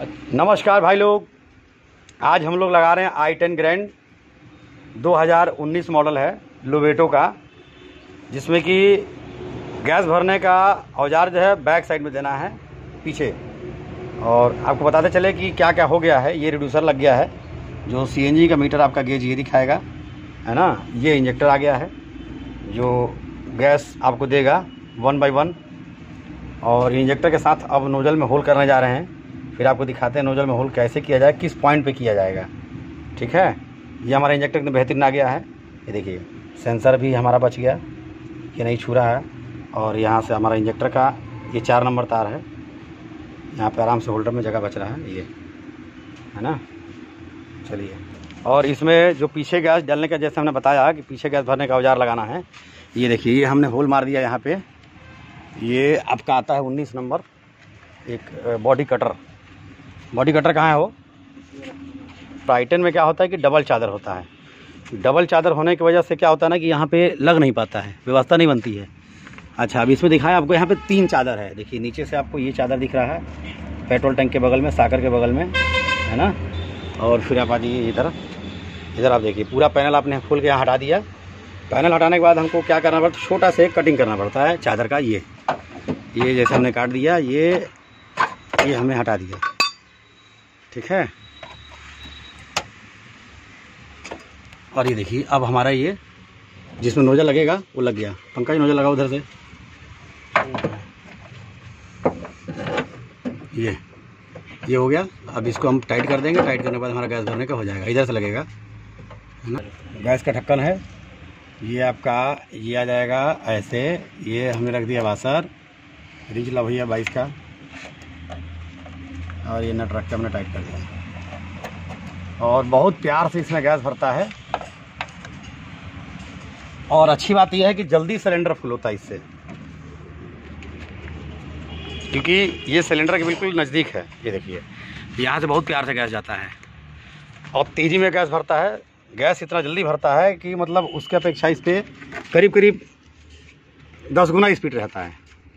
नमस्कार भाई लोग, आज हम लोग लगा रहे हैं i10 ग्रैंड 2019 मॉडल है लोवेटो का, जिसमें कि गैस भरने का औजार जो है बैक साइड में देना है पीछे। और आपको बताते चले कि क्या क्या हो गया है। ये रिड्यूसर लग गया है, जो CNG का मीटर आपका गेज ये दिखाएगा, है ना। ये इंजेक्टर आ गया है जो गैस आपको देगा 1 बाई 1। और इंजेक्टर के साथ अब नोजल में होल करने जा रहे हैं, फिर आपको दिखाते हैं नोजल में होल कैसे किया जाए, किस पॉइंट पे किया जाएगा। ठीक है, ये हमारा इंजेक्टर कितना बेहतरीन आ गया है। ये देखिए, सेंसर भी हमारा बच गया, ये नहीं छू रहा है। और यहाँ से हमारा इंजेक्टर का ये 4 नंबर तार है, यहाँ पे आराम से होल्डर में जगह बच रहा है, ये है ना। चलिए, और इसमें जो पीछे गैस डालने का, जैसे हमने बताया कि पीछे गैस भरने का औजार लगाना है, ये देखिए, ये हमने होल मार दिया यहाँ पे। ये आपका आता है 19 नंबर एक बॉडी कटर। बॉडी कटर कहाँ है वो? i10 में क्या होता है कि डबल चादर होता है। डबल चादर होने की वजह से क्या होता है ना कि यहाँ पे लग नहीं पाता है, व्यवस्था नहीं बनती है। अच्छा, अब इसमें दिखाएं आपको, यहाँ पे 3 चादर है। देखिए, नीचे से आपको ये चादर दिख रहा है, पेट्रोल टैंक के बगल में, साकर के बगल में, है ना। और फिर आप आ जाइए इधर आप देखिए, पूरा पैनल आपने खोल के यहाँ हटा दिया। पैनल हटाने के बाद हमको क्या करना पड़ता है, छोटा से कटिंग करना पड़ता है चादर का। ये जैसे हमने काट दिया, ये हमने हटा दिया। ठीक है, और ये देखिए, अब हमारा ये जिसमें नोजल लगेगा वो लग गया। पंकज नोजल लगाओ उधर से। ये हो गया। अब इसको हम टाइट कर देंगे। टाइट करने के बाद हमारा गैस भरने का हो जाएगा। इधर से लगेगा, है ना। गैस का ढक्कन है ये आपका, ये आ जाएगा ऐसे। ये हमने रख दिया वाशर, रिंच ला भैया 22 का, और ये नट रख के हमने टाइट कर दिया। और बहुत प्यार से इसमें गैस भरता है। और अच्छी बात यह है कि जल्दी सिलेंडर फुल होता है इससे, क्योंकि ये सिलेंडर के बिल्कुल नज़दीक है। ये देखिए, यहाँ से बहुत प्यार से गैस जाता है और तेज़ी में गैस भरता है। गैस इतना जल्दी भरता है कि मतलब उसके अपेक्षा इस पर करीब 10 गुना स्पीड रहता है।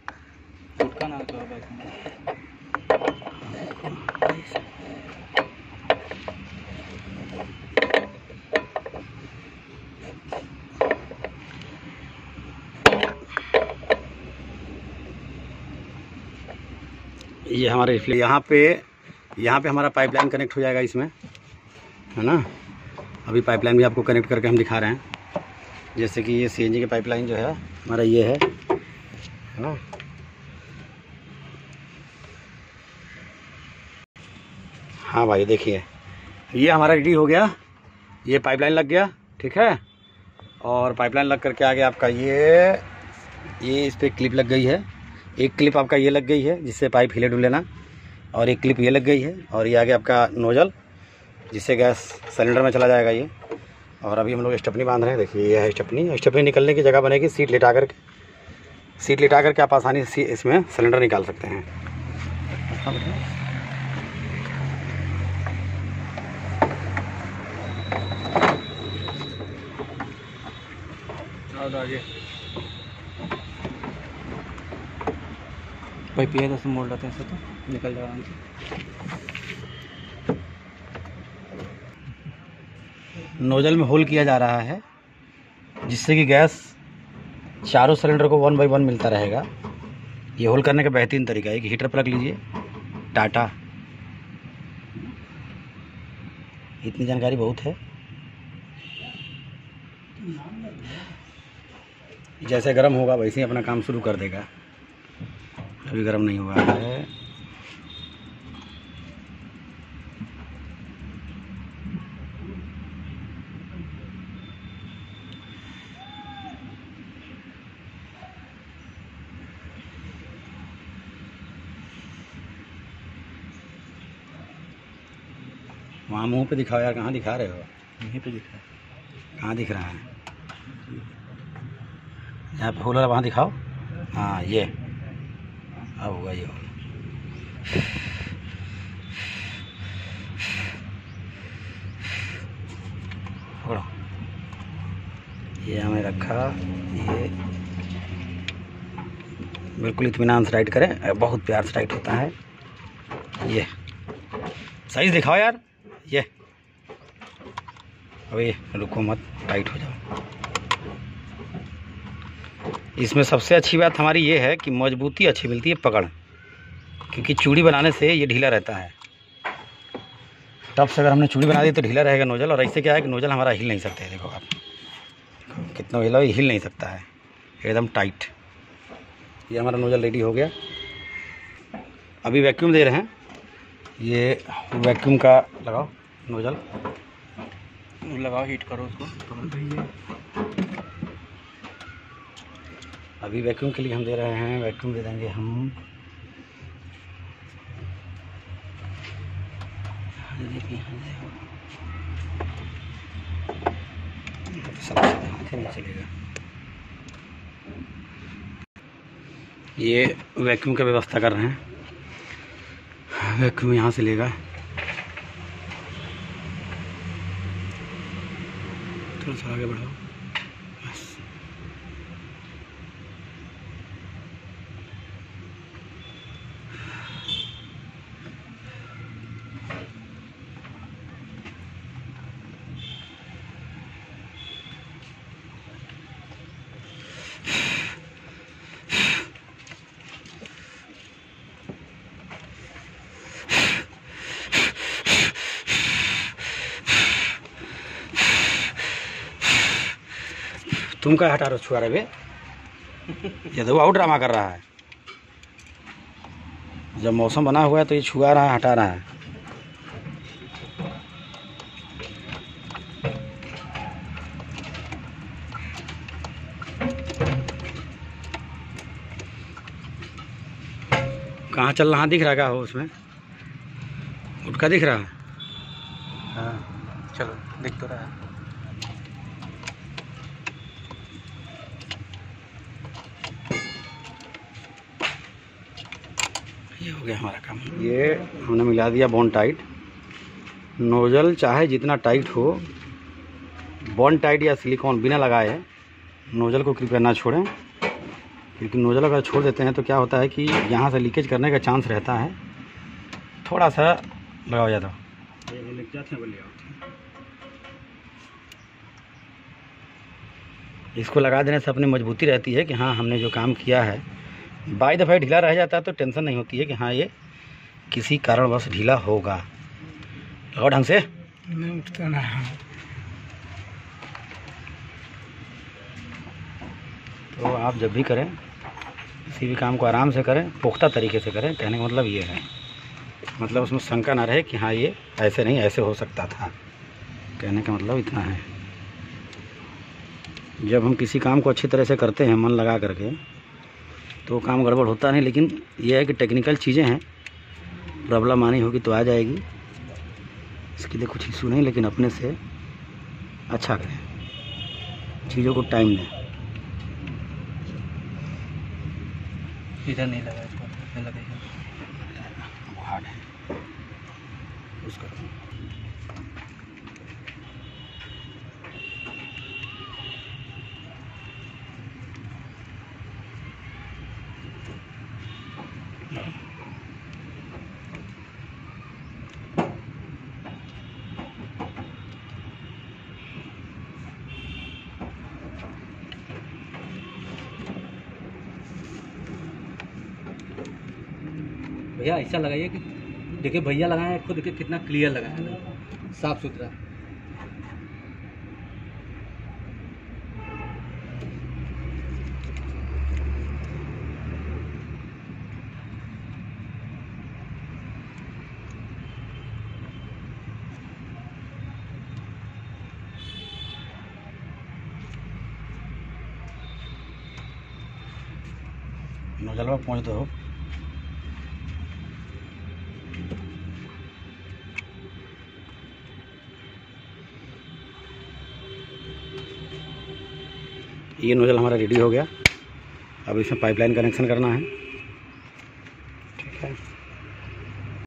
ये हमारे इसलिए यहाँ पे हमारा पाइपलाइन कनेक्ट हो जाएगा इसमें, है ना। अभी पाइपलाइन भी आपको कनेक्ट करके हम दिखा रहे हैं। जैसे कि ये CNG की पाइपलाइन जो है हमारा ये है ना। हाँ भाई, देखिए, ये हमारा रेडी हो गया। ये पाइपलाइन लग गया, ठीक है। और पाइपलाइन लग करके आगे आपका ये इस पर क्लिप लग गई है। एक क्लिप आपका ये लग गई है जिससे पाइप हिले डुले ना, और एक क्लिप ये लग गई है। और ये आगे आपका नोजल जिससे गैस सिलेंडर में चला जाएगा ये। और अभी हम लोग स्टेपनी बांध रहे हैं। देखिए, ये है स्टेपनी निकलने की जगह बनेगी। सीट लिटा करके आप आसानी से इसमें सिलेंडर निकाल सकते हैं। आगे भाई पिया तो मोड़ लेते हैं, ऐसे तो निकल जाएगा आराम से। नोजल में होल किया जा रहा है जिससे कि गैस चारों सिलेंडर को 1 बाई 1 मिलता रहेगा। ये होल करने का बेहतरीन तरीका है कि हीटर प्लग लीजिए, टाटा। इतनी जानकारी बहुत है। जैसे गर्म होगा वैसे ही अपना काम शुरू कर देगा। अभी गर्म नहीं हुआ है। वहाँ मुंह पे दिखाओ यार, कहाँ दिखा रहे हो? यहीं पे दिख रहा है। कहाँ दिख रहा है? यहाँ पे होल वहाँ दिखाओ। हाँ, ये अब होगा ये होल। ये हमें रखा, ये बिल्कुल इत्मीनान से टाइट करें, बहुत प्यार से टाइट होता है ये। साइज दिखाओ यार। ये अभी रुको मत, टाइट हो जाओ। इसमें सबसे अच्छी बात हमारी ये है कि मजबूती अच्छी मिलती है पकड़, क्योंकि चूड़ी बनाने से ये ढीला रहता है। टप से अगर हमने चूड़ी बना दी तो ढीला रहेगा नोजल, और ऐसे क्या है कि नोजल हमारा हिल नहीं सकता है। देखो आप, कितना हिला हिल नहीं सकता है, एकदम टाइट। ये हमारा नोजल रेडी हो गया। अभी वैक्यूम दे रहे हैं। ये वैक्यूम का लगाओ, नोजल लगाओ, हीट करो उसको। अभी वैक्यूम के लिए हम दे रहे हैं, वैक्यूम दे देंगे हम। नहीं चलेगा, ये वैक्यूम की व्यवस्था कर रहे हैं। वैक्यूम यहाँ से लेगा, थोड़ा सा आगे बढ़ाओ बस। तुम क्या हटा रहे हो छुआ रहे बे? ये तो और ड्रामा कर रहा है। जब मौसम बना हुआ है तो ये छुआ रहा है, हटा रहा है। कहाँ चल रहा दिख रहा क्या हो उसमें? उठका दिख रहा है। हाँ चलो, दिख तो रहा है। ये हो गया हमारा काम। ये हमने मिला दिया बॉन्ड टाइट। नोजल चाहे जितना टाइट हो, बॉन्ड टाइट या सिलिकॉन बिना लगाए नोजल को कृपया ना छोड़ें, क्योंकि नोजल अगर छोड़ देते हैं तो क्या होता है कि यहाँ से लीकेज करने का चांस रहता है। थोड़ा सा लगाओ ज़्यादा, इसको लगा देने से अपनी मजबूती रहती है कि हाँ हमने जो काम किया है। बाई दफ़ा ढीला रह जाता है तो टेंशन नहीं होती है कि हाँ ये किसी कारणवश ढीला होगा। लगाओ ढंग से। उठता ना। तो आप जब भी करें किसी भी काम को आराम से करें, पुख्ता तरीके से करें। कहने का मतलब ये है, मतलब उसमें शंका ना रहे कि हाँ ये ऐसे नहीं ऐसे हो सकता था। कहने का मतलब इतना है। जब हम किसी काम को अच्छी तरह से करते हैं मन लगा करके, तो काम गड़बड़ होता नहीं। लेकिन यह है कि टेक्निकल चीज़ें हैं, प्रॉब्लम आनी होगी तो आ जाएगी, इसके लिए कुछ इशू नहीं। लेकिन अपने से अच्छा करें, चीज़ों को टाइम दें। इधर नहीं लगा, इसको लगेगा वो हार्ड है उसका। भैया ऐसा लगाइए कि देखिए, भैया लगाए खुद देखिए कितना क्लियर लगा है, साफ सुथरा। नोजल में पहुँच दो। ये नोजल हमारा रेडी हो गया। अब इसमें पाइपलाइन कनेक्शन करना है।